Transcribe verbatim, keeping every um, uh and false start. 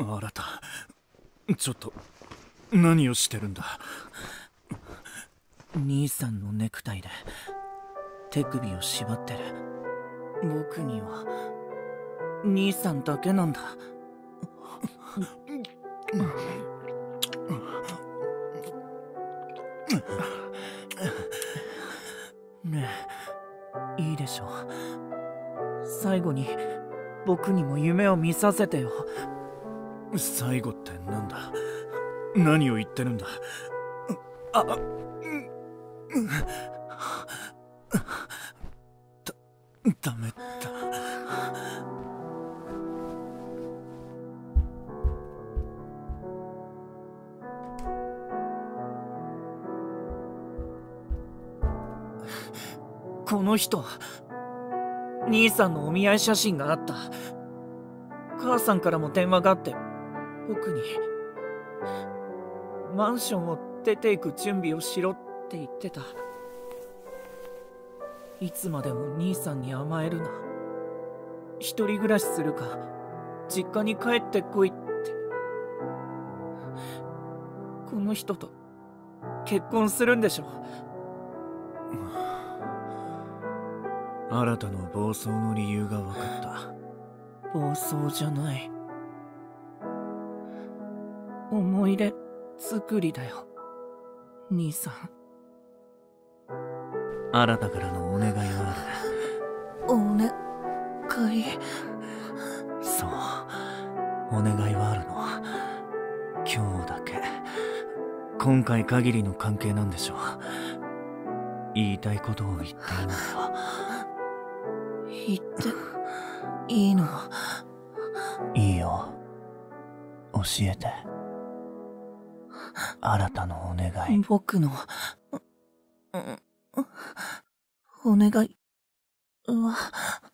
新た、ちょっと何をしてるんだ。 兄さんのネクタイで手首を縛ってる。僕には兄さんだけなんだ。ねえ、いいでしょ。最後に僕にも夢を見させてよ。 最後ってなんだ。何を言ってるんだ。あ、だ、ダメだ。 この人、兄さんのお見合い写真があった。母さんからも電話があって、僕にマンションを出ていく準備をしろって言ってた。いつまでも兄さんに甘えるな、一人暮らしするか実家に帰ってこいって。この人と結婚するんでしょ。 新たの暴走の理由が分かった。 暴走じゃない、思い出作りだよ、兄さん。 新たからのお願いはあお願い？ そう、お願いはあるの。今日だけ、今回限りの関係なんでしょう。言いたいことを言っていいんだよ。 言っていいの？ いいよ、教えて。新たのお願い。 僕のお願いは